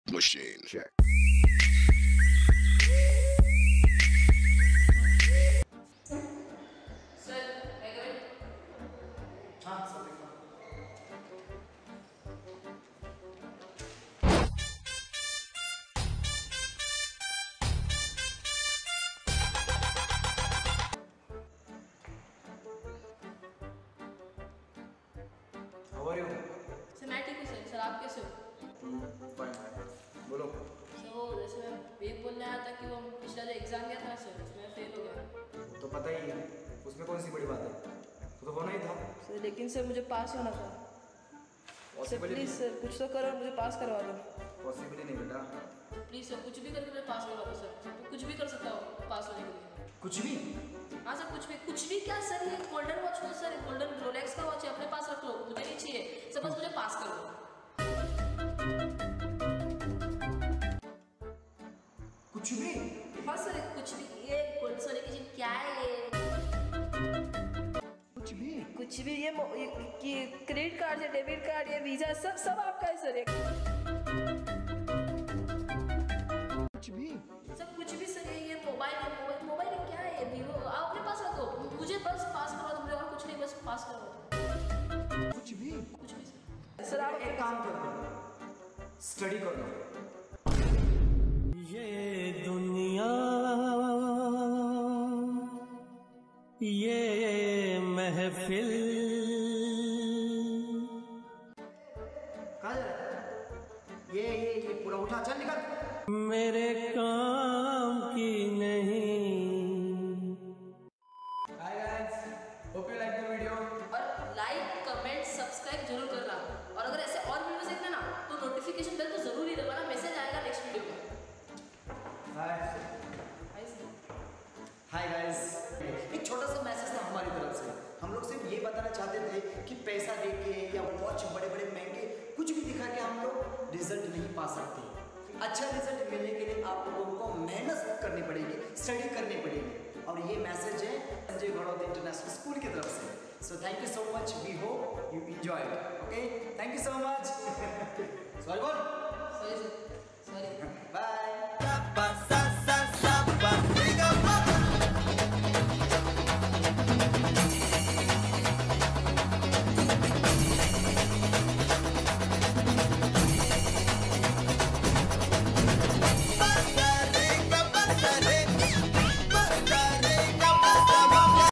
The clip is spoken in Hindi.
machine. Check. Sir, I go in. हाँ Satwik. How are you? Sir मैं ठीक हूँ सर। सर आप कैसे हो? Fine. बोलो. सर वो जैसे मैं ये बोलने आया था कि वो पिछला जो एग्जाम गया था सर उसमें फेल हो गया। तो पता ही है, उसमें कौन सी बड़ी बात है, तो होना ही था. सर लेकिन सर मुझे पास होना था। सर पॉसिबल प्लीज़ सर कुछ तो करो, मुझे पास करवा दो। पॉसिबल ही नहीं बेटा. प्लीज़ सर कुछ भी करके मुझे पास करवा दो सर। तो कुछ भी कर सकता हो पास होने के लिए। कुछ भी. हाँ सर कुछ भी क्या सर, ये गोल्डन वॉच हो सर, गोल्डन रोलेक्स का वॉच है, अपने पास रख लो, मुझे नहीं चाहिए सर, बस मुझे पास कर दो। कुछ भी. हाँ सर कुछ भी, ये गोल्ड सोने की चीज क्या है ये? कुछ भी ये क्रेडिट कार्ड या डेबिट कार्ड या वीजा सब आपका है सर। कुछ भी. सब कुछ भी सर, ये मोबाइल क्या है ये वीवो, आप अपने पास रखो, मुझे बस पास करवा दो, मुझे और कुछ नहीं, बस पास करवा दो। कुछ भी सर। सर आप एक काम करो, स्टडी कर लो. ये दुनिया ये महफिल. कहाँ जा रहा है? ये पूरा उठा, चल निकल. मेरे काम की नहीं. Hi guys, hope you like the video. और लाइक कमेंट सब्सक्राइब जरूर करना, और अगर ऐसे और वीडियोस देखना ना तो नोटिफिकेशन बेल तो जरूर ही दबाना, मैसेज आएगा नेक्स्ट वीडियो में। हाय गाइस, एक छोटा सा मैसेज था हमारी तरफ से. हम लोग सिर्फ ये बताना चाहते थे कि पैसा देके या वॉच बड़े बड़े महंगे कुछ भी दिखा के हम लोग रिजल्ट नहीं पा सकते. अच्छा रिजल्ट मिलने के लिए आप लोगों को मेहनत करनी पड़ेगी, स्टडी करनी पड़ेगी. और ये मैसेज है संजय गौड़ौत इंटरनेशनल स्कूल की तरफ से. So thank you so much, we hope you enjoy. Okay, thank you so much. Sorry बोल. Sorry sir, sorry. बाय.